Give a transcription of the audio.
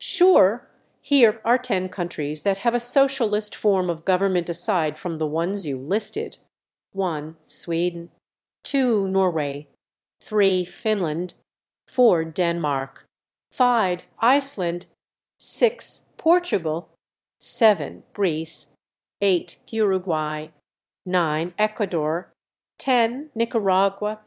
Sure, here are 10 countries that have a socialist form of government aside from the ones you listed. 1. Sweden. 2. Norway. 3. Finland. 4. Denmark. 5. Iceland. 6. Portugal. 7. Greece. 8. Uruguay. 9. Ecuador. 10. Nicaragua.